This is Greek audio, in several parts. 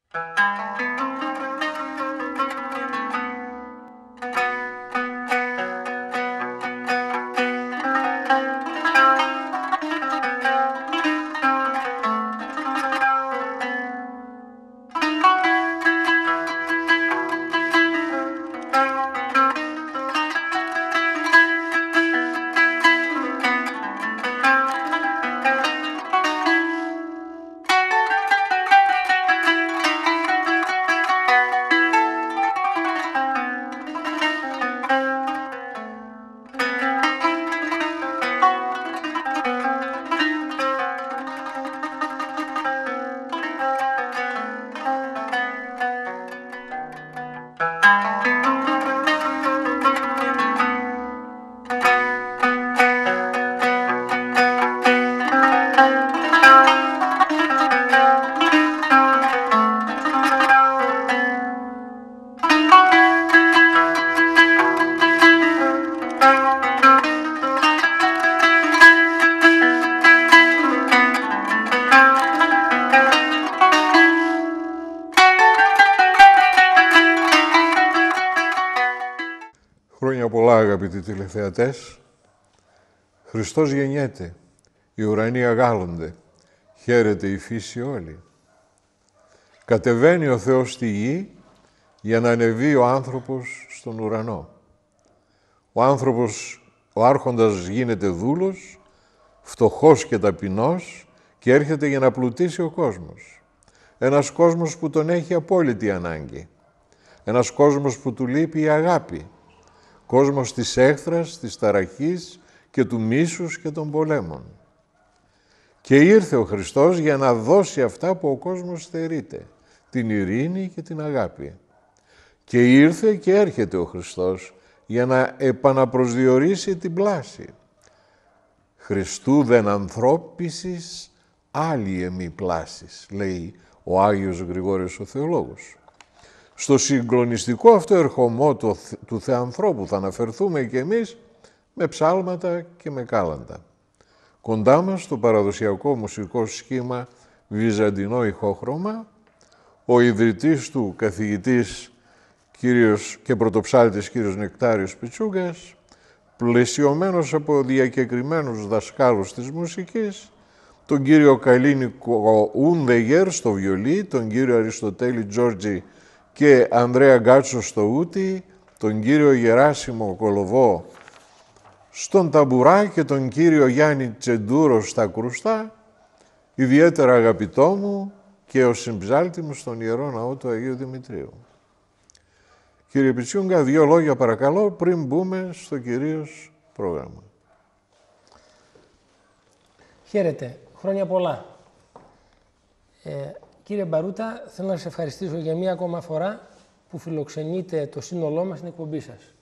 Χρόνια πολλά, αγαπητοί τηλεθεατές. Χριστός γεννιέται, οι ουρανοί αγάλλονται, χαίρεται η φύση όλη. Κατεβαίνει ο Θεός στη γη για να ανεβεί ο άνθρωπος στον ουρανό. Ο άνθρωπος, ο άρχοντας γίνεται δούλος, φτωχός και ταπεινός και έρχεται για να πλουτίσει ο κόσμος. Ένας κόσμος που τον έχει απόλυτη ανάγκη. Ένας κόσμος που του λείπει η αγάπη. Κόσμος της έχθρας, της ταραχής και του μίσους και των πολέμων. Και ήρθε ο Χριστός για να δώσει αυτά που ο κόσμος στερείται, την ειρήνη και την αγάπη. Και ήρθε και έρχεται ο Χριστός για να επαναπροσδιορίσει την πλάση. Χριστού δεν ανθρώπισης, άλλη εμή πλάσης, λέει ο Άγιος Γρηγόριος ο Θεολόγος. Στο συγκλονιστικό αυτό ερχομό του Θεανθρώπου θα αναφερθούμε και εμείς με ψάλματα και με κάλαντα. Κοντά μας το παραδοσιακό μουσικό σχήμα βυζαντινό ηχόχρωμα, ο ιδρυτής του καθηγητής κύριος και πρωτοψάλτης κύριος Νεκτάριος Πιτσούγκας, πλαισιωμένος από διακεκριμένους δασκάλους της μουσικής, τον κύριο Καλίνικο Ούνδεγερ στο βιολί, τον κύριο Αριστοτέλη Τζόρτζι και Ανδρέα Γκάτσο στο ούτι, τον κύριο Γεράσιμο Κολοβό στον ταμπουρά και τον κύριο Γιάννη Τσεντούρο στα κρουστά, ιδιαίτερα αγαπητό μου και ο συμψάλτη μου στον Ιερό Ναό του Αγίου Δημητρίου. Κύριε Πιτσιούγκα, 2 λόγια παρακαλώ πριν μπούμε στο κυρίως πρόγραμμα. Χαίρετε. Χρόνια πολλά. Κύριε Μπαρούτα, θέλω να σας ευχαριστήσω για μία ακόμα φορά που φιλοξενείτε το σύνολό μας στην εκπομπή σας.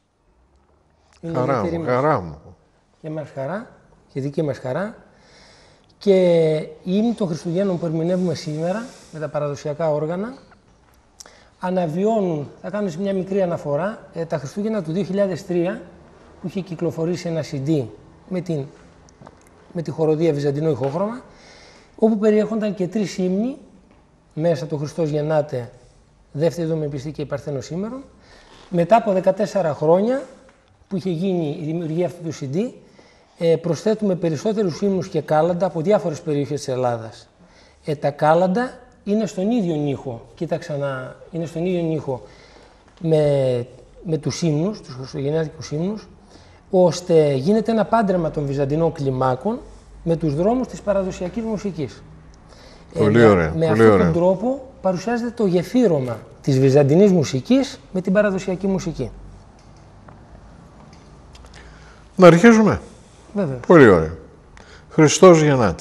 Χαρά μου. Για μας χαρά, και δική μας χαρά. Και η ύμνη των Χριστουγέννων που ερμηνεύουμε σήμερα με τα παραδοσιακά όργανα αναβιώνουν, θα κάνω μια μικρή αναφορά, τα Χριστούγεννα του 2003 που είχε κυκλοφορήσει ένα CD με τη χοροδία Βυζαντινό ηχόχρωμα, όπου περιέχονταν και 3 ύμνοι, μέσα το Χριστός γεννάται, δεύτερη δομεπιστή και η Παρθένος σήμερον. Μετά από 14 χρόνια που είχε γίνει η δημιουργία αυτού του CD, προσθέτουμε περισσότερους ύμνους και κάλαντα από διάφορες περιοχές της Ελλάδας. Τα κάλαντα είναι στον ίδιο ήχο, κοίταξα να είναι στον ίδιο ήχο με τους ύμνους, τους χριστουγεννιάτικους ύμνους, ώστε γίνεται ένα πάντρεμα των βυζαντινών κλιμάκων με τους δρόμους της παραδοσιακής μουσικής. Πολύ ωραία. Με αυτόν τον τρόπο παρουσιάζεται το γεφύρωμα της βυζαντινής μουσικής με την παραδοσιακή μουσική. Να αρχίσουμε. Βέβαια. Πολύ ωραία. Χριστός γεννάται.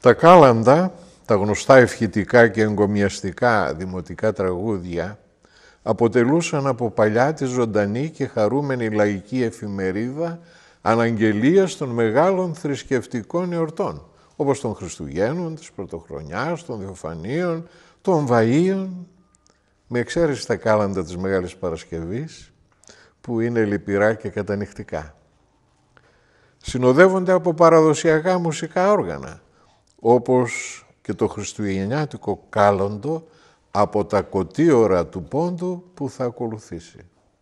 Τα κάλαντα, τα γνωστά ευχητικά και εγκομιαστικά δημοτικά τραγούδια, αποτελούσαν από παλιά τη ζωντανή και χαρούμενη λαϊκή εφημερίδα αναγγελίας των μεγάλων θρησκευτικών εορτών, όπως των Χριστουγέννων, της Πρωτοχρονιάς, των Θεοφανίων, των Βαΐων, με εξαίρεση τα κάλαντα της Μεγάλης Παρασκευής, που είναι λυπηρά και κατανυχτικά. Συνοδεύονται από παραδοσιακά μουσικά όργανα, όπως και το χριστουγεννιάτικο κάλαντο από τα κωτίωρα του Πόντου που θα ακολουθήσει.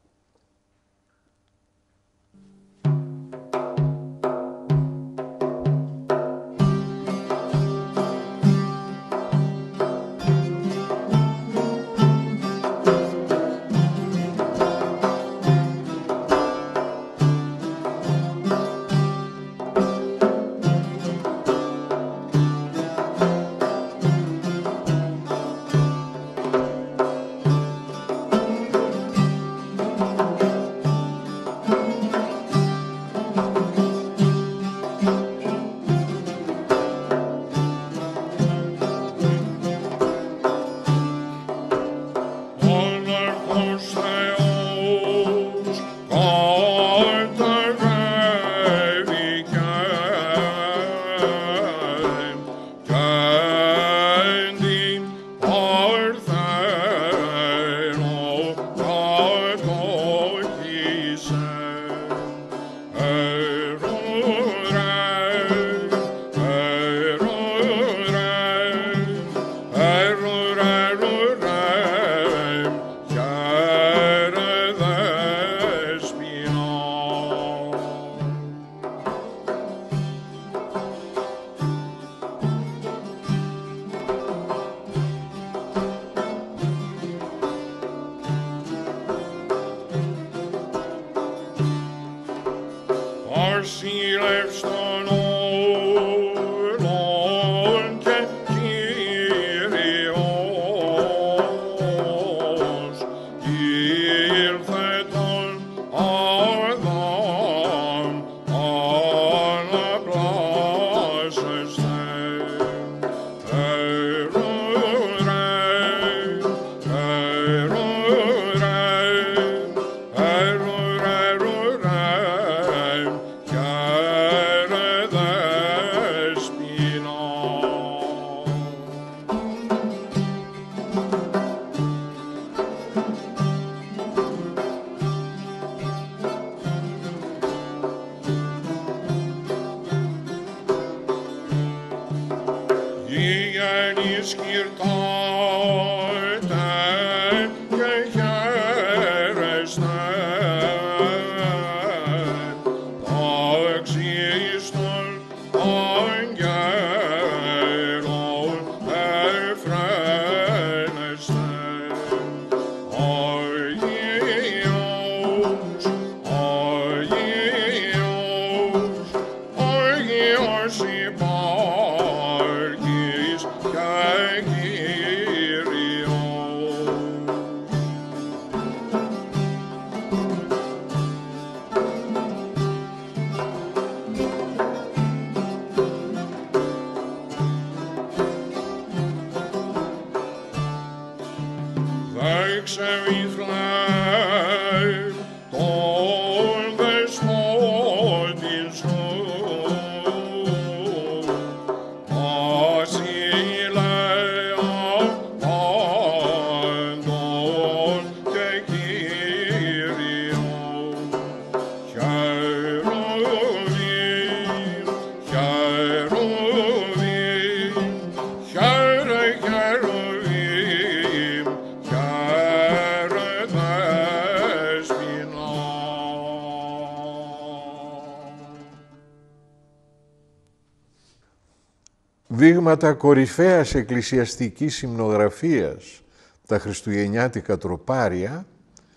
Δείγματα κορυφαίας εκκλησιαστικής υμνογραφίας, τα χριστουγεννιάτικα τροπάρια,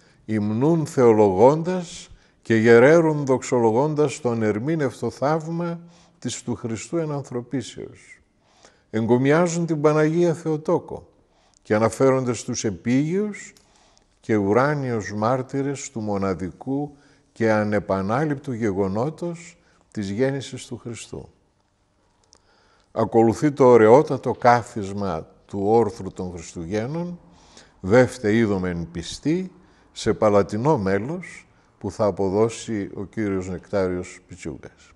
υμνούν θεολογώντας και γεραίρουν δοξολογώντας το ανερμήνευτο θαύμα της του Χριστού ενανθρωπίσεως. Εγκομιάζουν την Παναγία Θεοτόκο και αναφέρονται στους επίγειους και ουράνιους μάρτυρες του μοναδικού και ανεπανάληπτου γεγονότος της γέννησης του Χριστού. ακολουθεί το ωραιότατο κάθισμα του όρθρου των Χριστουγέννων, δεύτε είδομεν πιστή, σε παλατινό μέλος που θα αποδώσει ο κύριος Νεκτάριος Πιτσούγκας.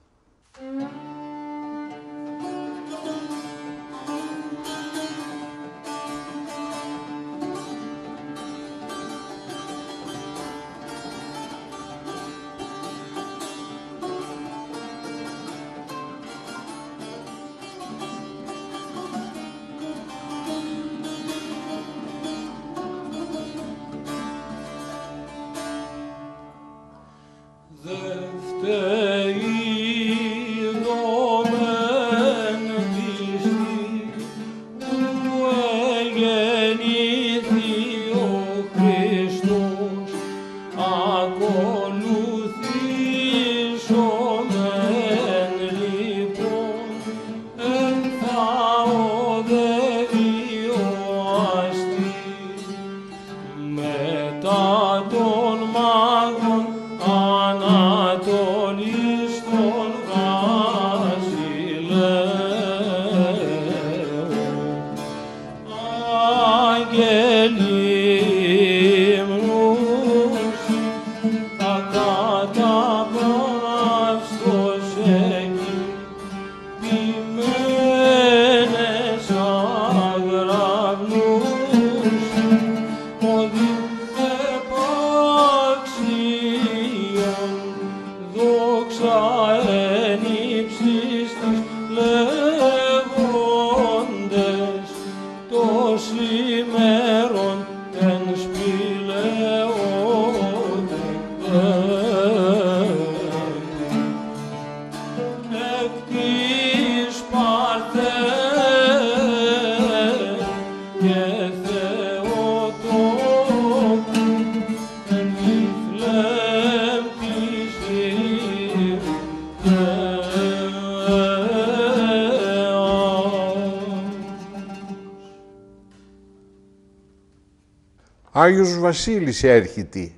Άγιος Βασίλης έρχεται,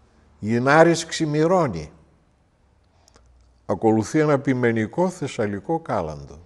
Γινάρης ξημηρώνει. Ακολουθεί ένα ποιμενικό θεσσαλικό κάλαντο.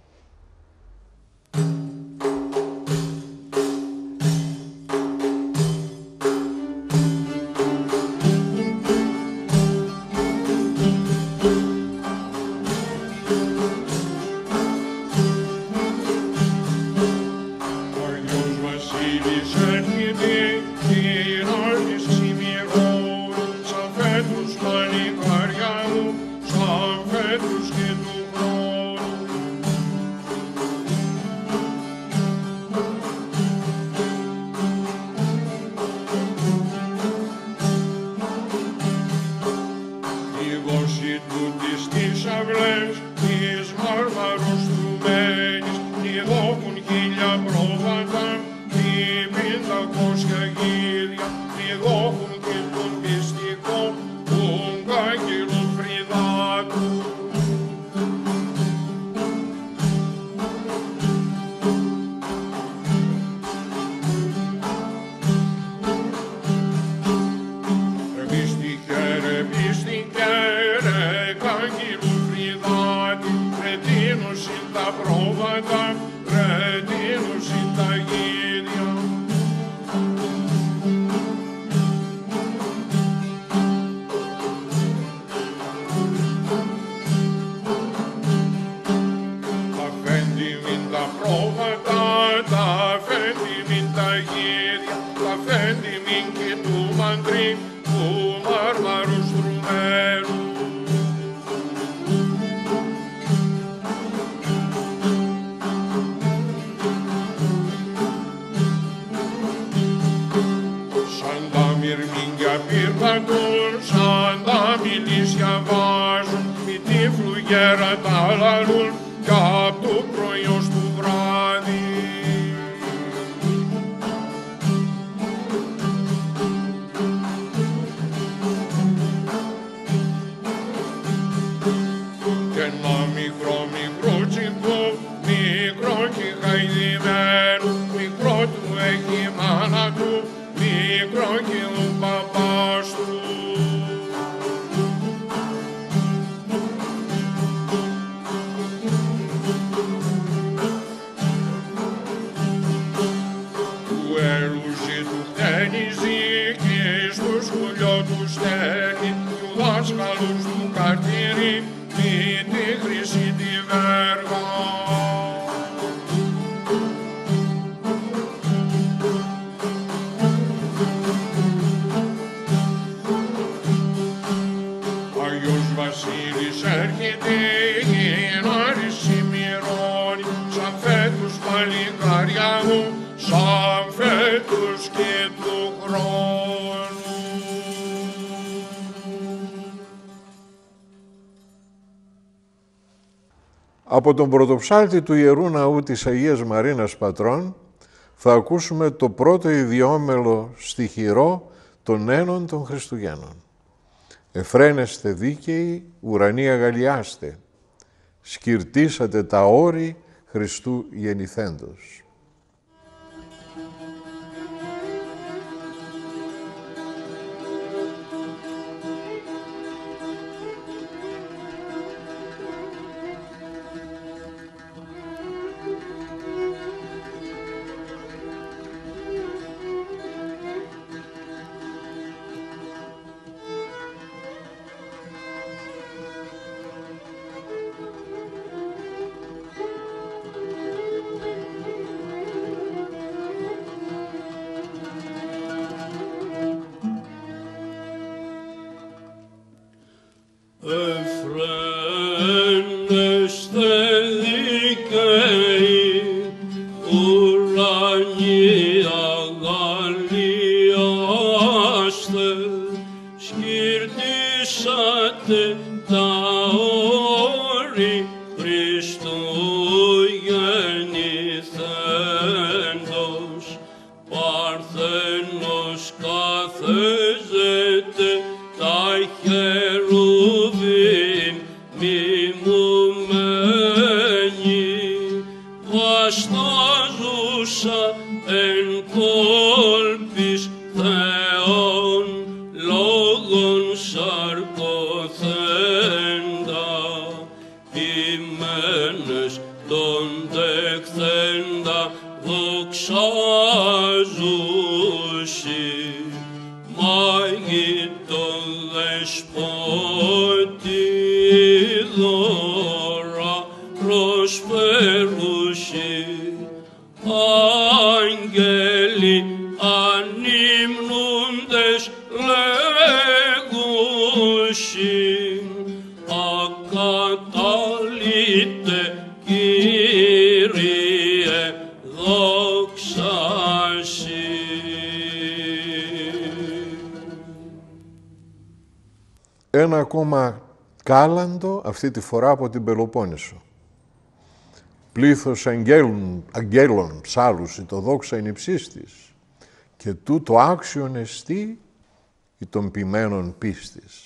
παλικάρια μου σαν φέτος και του χρόνου. Από τον πρωτοψάλτη του Ιερού Ναού της Αγίας Μαρίνας Πατρών θα ακούσουμε το πρώτο ιδιόμελο στιχηρό των ένων των Χριστουγέννων. «Εφραίνεστε δίκαιοι, ουρανοί αγαλιάστε, σκυρτήσατε τα όρη Χριστού γεννηθέντος». Ένα ακόμα κάλαντο, αυτή τη φορά από την Πελοπόννησο. Πλήθος αγγέλων ψάλους η το δόξα εν υψίστης και τούτο άξιον εστί ή των ποιμένων πίστης.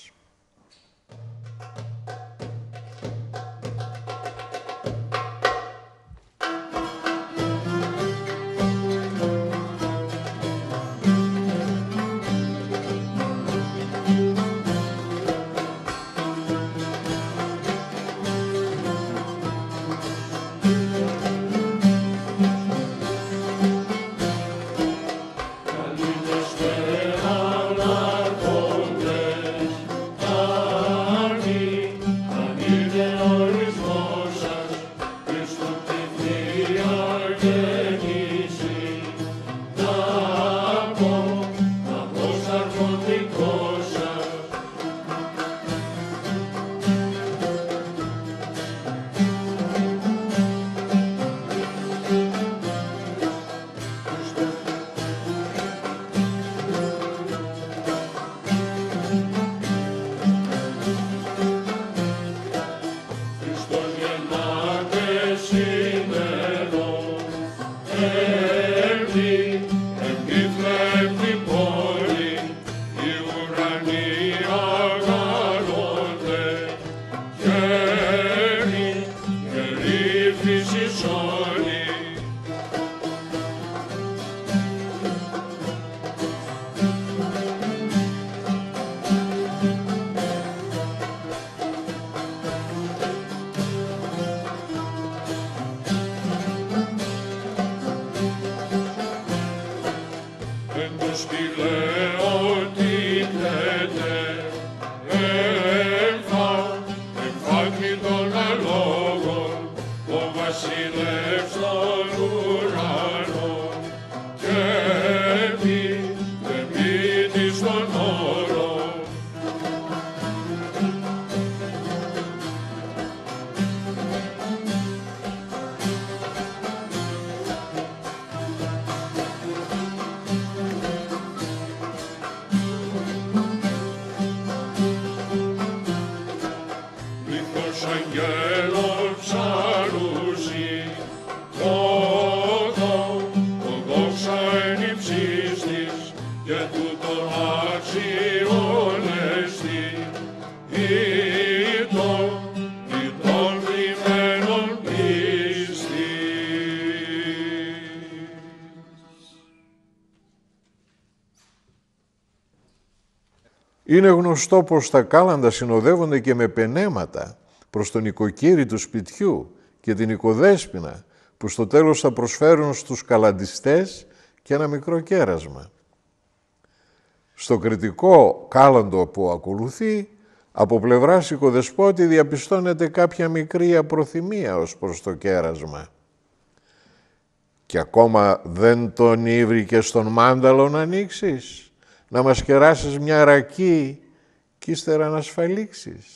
Είναι γνωστό πως τα κάλαντα συνοδεύονται και με πενέματα προς τον οικοκύρη του σπιτιού και την οικοδέσποινα, που στο τέλος θα προσφέρουν στους καλαντιστές και ένα μικρό κέρασμα. Στο κριτικό κάλαντο που ακολουθεί, από πλευράς οικοδεσπότη διαπιστώνεται κάποια μικρή απροθυμία ως προς το κέρασμα. Και ακόμα δεν τον ήβρηκε στον μάνταλο να ανοίξεις, να μας κεράσεις μια ρακή κι ύστερα να ασφαλίξεις.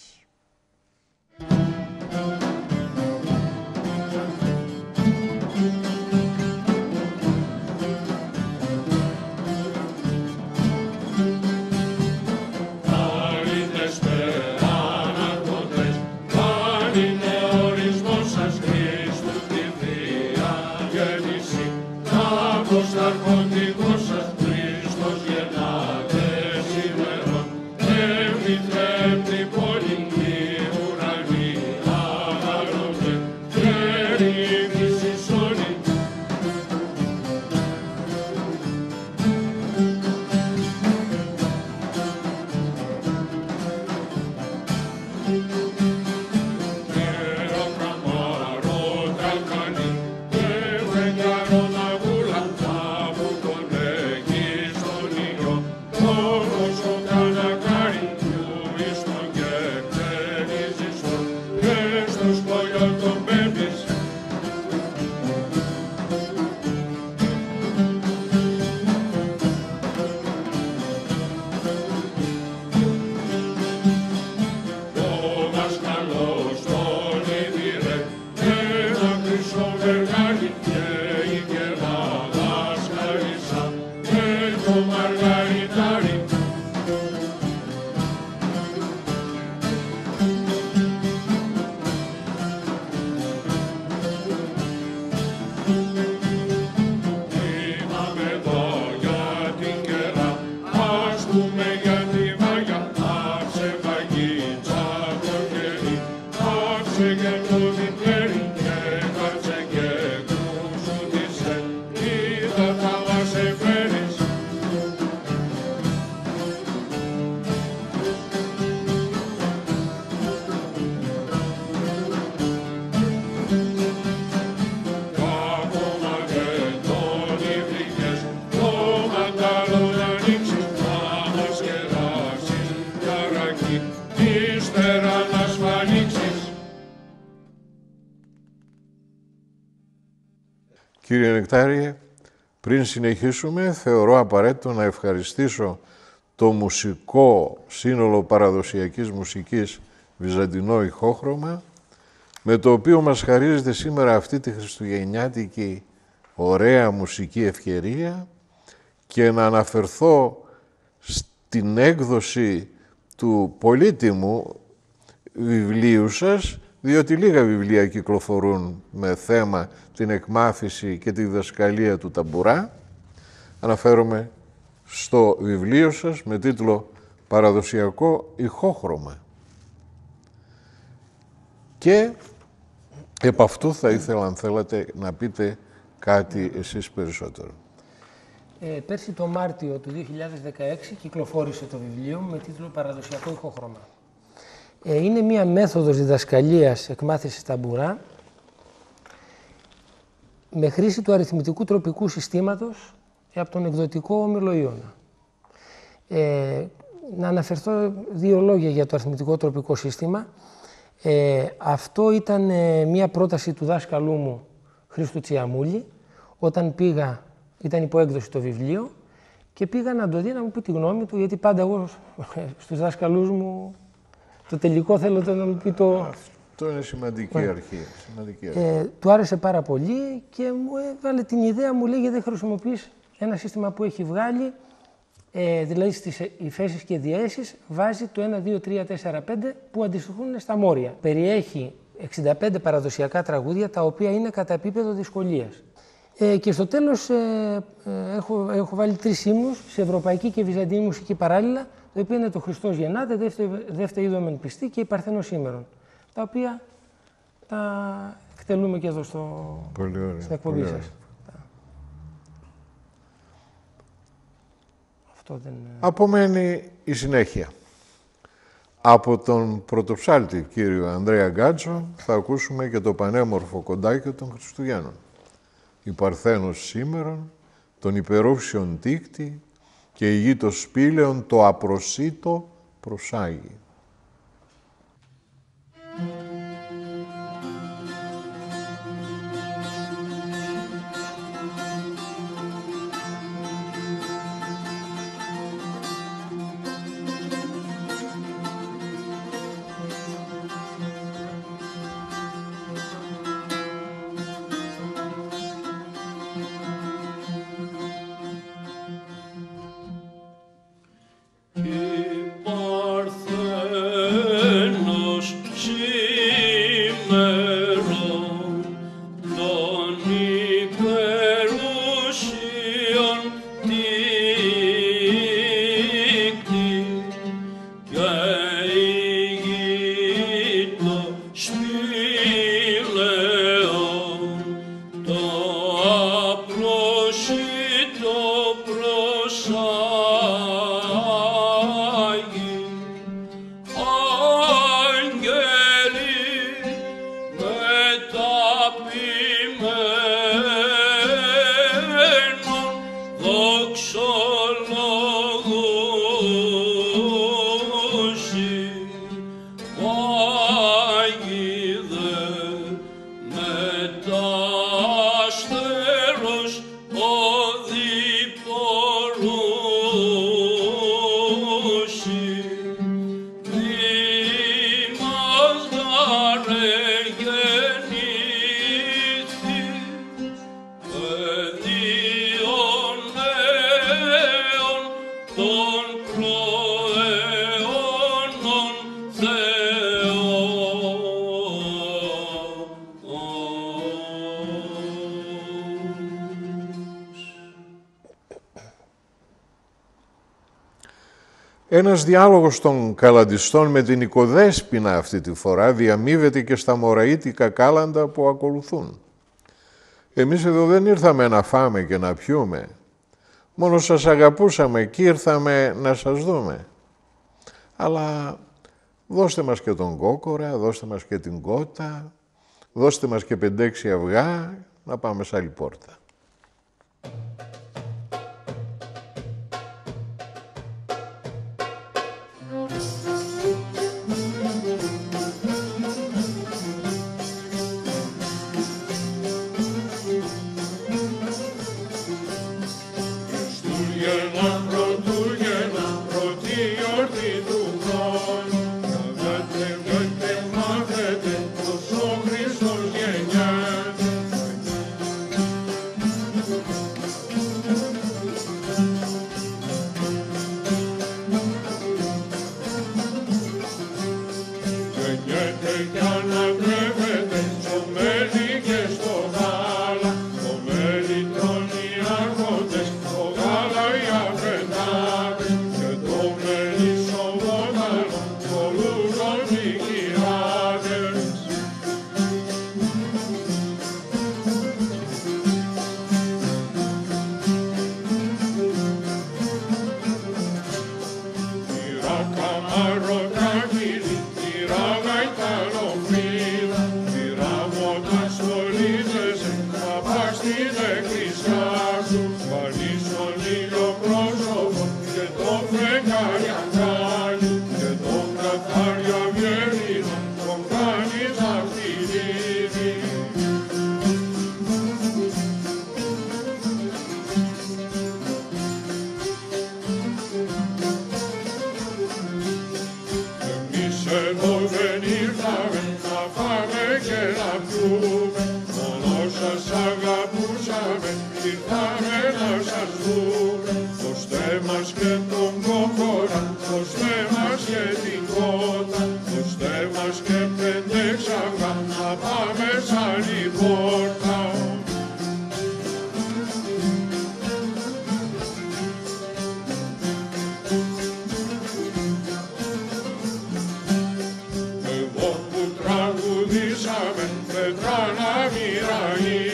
Κύριε Νεκτάριε, πριν συνεχίσουμε, θεωρώ απαραίτητο να ευχαριστήσω το μουσικό σύνολο παραδοσιακής μουσικής Βυζαντινό Ηχόχρωμα, με το οποίο μας χαρίζεται σήμερα αυτή τη χριστουγεννιάτικη ωραία μουσική ευκαιρία, και να αναφερθώ στην έκδοση του πολύτιμου βιβλίου σας, διότι λίγα βιβλία κυκλοφορούν με θέμα την εκμάθηση και τη διδασκαλία του ταμπουρά. Αναφέρομαι στο βιβλίο σας με τίτλο «Παραδοσιακό ηχόχρωμα». Και επ' αυτού θα ήθελα, αν θέλατε, να πείτε κάτι εσείς περισσότερο. Πέρσι το Μάρτιο του 2016 κυκλοφόρησε το βιβλίο με τίτλο «Παραδοσιακό ηχόχρωμα». Είναι μία μέθοδος διδασκαλίας εκμάθησης ταμπουρά με χρήση του αριθμητικού τροπικού συστήματος από τον εκδοτικό Όμιλο Ιώνα. Να αναφερθώ δύο λόγια για το αριθμητικό τροπικό σύστημα. Αυτό ήταν μία πρόταση του δάσκαλού μου, Χρήστου Τσιαμούλη, όταν πήγα, ήταν υποέκδοση το βιβλίο, και πήγα να το δει, να μου πει τη γνώμη του, γιατί πάντα εγώ στους δάσκαλούς μου το τελικό θέλω να μου πει το... Αυτό είναι σημαντική αρχή. Του άρεσε πάρα πολύ και μου έβαλε την ιδέα, μου λέει, γιατί δεν χρησιμοποιείς ένα σύστημα που έχει βγάλει, δηλαδή στις υφέσεις και διαέσεις βάζει το 1, 2, 3, 4, 5 που αντιστοιχούν στα μόρια. Περιέχει 65 παραδοσιακά τραγούδια, τα οποία είναι κατά επίπεδο δυσκολίας. Και στο τέλος έχω βάλει 3 ύμνους σε ευρωπαϊκή και βυζαντινή μουσική παράλληλα, το οποίο είναι το Χριστός γεννάται, δεύτερη είδομεν πιστή και η Παρθένος σήμερον, τα οποία τα εκτελούμε και εδώ στην εκπομπή σας. Αυτό δεν... Απομένει η συνέχεια. Από τον πρωτοψάλτη κύριο Ανδρέα Γκάτσο θα ακούσουμε και το πανέμορφο κοντάκιο των Χριστουγέννων. Η Παρθένος σήμερον, τον υπερόφυσιον τίκτη και η γη το σπήλαιον το απροσίτο προσάγει. Ένας διάλογος των καλαντιστών με την οικοδέσποινα αυτή τη φορά διαμείβεται και στα μωραΐτικα κάλαντα που ακολουθούν. Εμείς εδώ δεν ήρθαμε να φάμε και να πιούμε. Μόνο σας αγαπούσαμε και ήρθαμε να σας δούμε. Αλλά δώστε μας και τον κόκορα, δώστε μας και την κότα, δώστε μας και 5-6 αυγά, να πάμε σε άλλη πόρτα.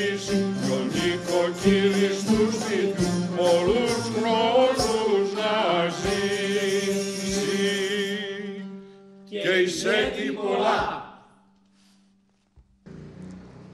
Κύριε του σπιτιού, πολλούς χρόνους να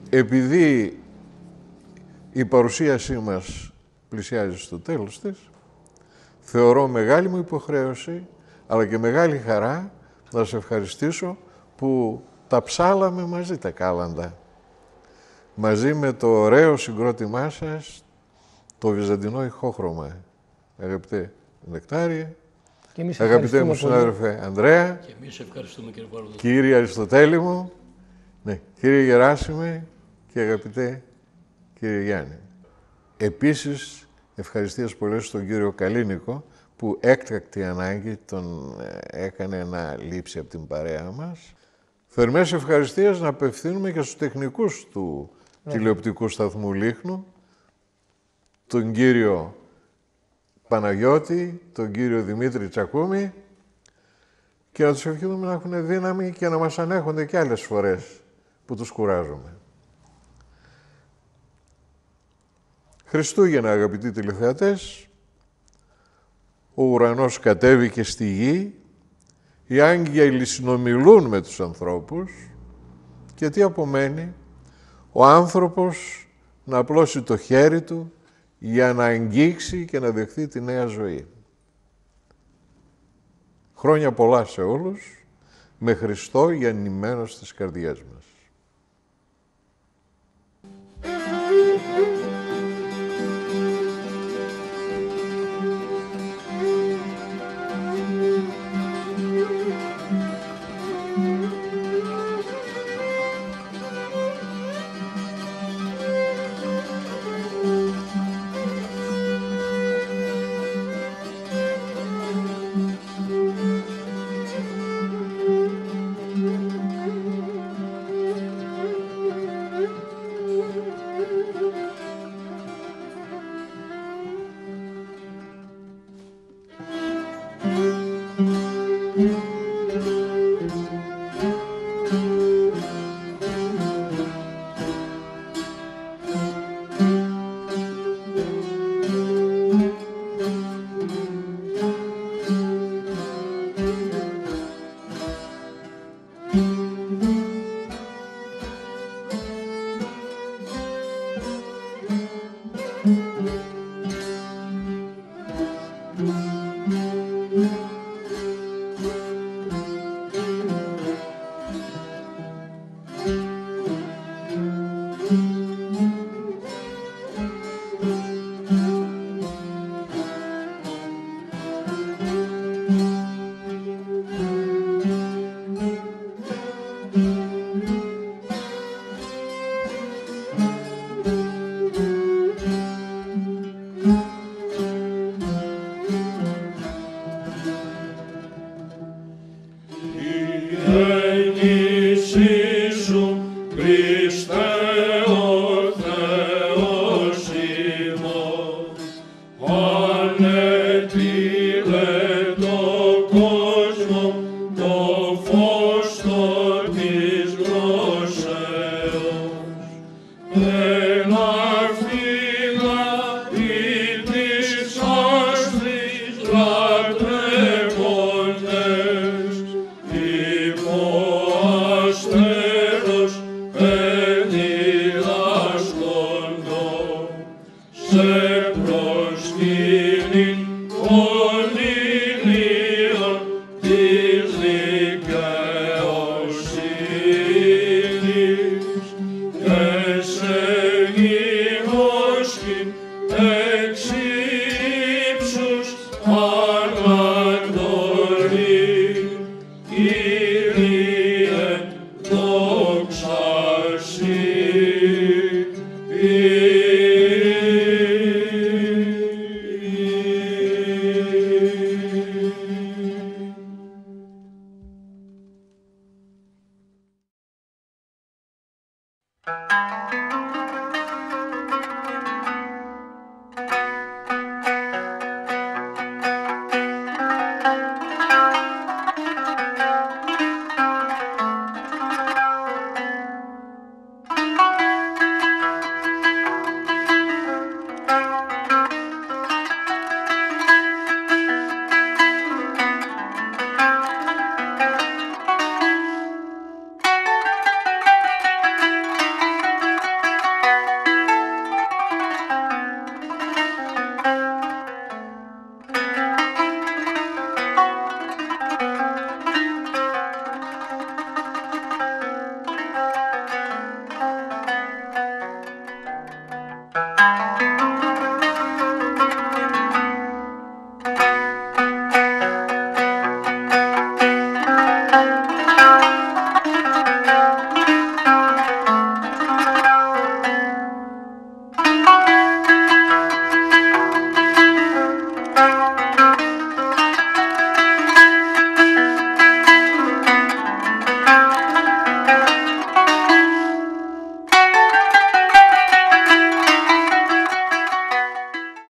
επειδή η παρουσίασή μας πλησιάζει στο τέλος της, θεωρώ μεγάλη μου υποχρέωση, αλλά και μεγάλη χαρά να σας ευχαριστήσω που τα ψάλαμε μαζί τα κάλαντα. Μαζί με το ωραίο συγκρότημά σας, το βυζαντινό ηχόχρωμα. Αγαπητέ Νεκτάριε, αγαπητέ μου συνάδελφε Ανδρέα, και εμείς ευχαριστούμε, κύριε Παροδό. Κύριε Αριστοτέλη μου, ναι, κύριε Γεράσιμε και αγαπητέ κύριε Γιάννη. Επίσης, ευχαριστίες πολλές στον κύριο Καλίνικο, που έκτακτη ανάγκη τον έκανε να λείψει από την παρέα μας. Θερμές ευχαριστίες να απευθύνουμε και στους τεχνικούς του τηλεοπτικού σταθμού Λίχνου, τον κύριο Παναγιώτη, τον κύριο Δημήτρη Τσακούμη, και να τους ευχηθούμε να έχουν δύναμη και να μας ανέχονται και άλλες φορές που τους κουράζουμε. Χριστούγεννα, αγαπητοί τηλεθεατές, ο ουρανός κατέβηκε στη γη, οι άγγελοι συνομιλούν με τους ανθρώπους και τι απομένει? Ο άνθρωπος να απλώσει το χέρι του για να αγγίξει και να δεχθεί τη νέα ζωή. Χρόνια πολλά σε όλους, με Χριστό γεννημένο στις καρδιές μας. σε προσκύνη.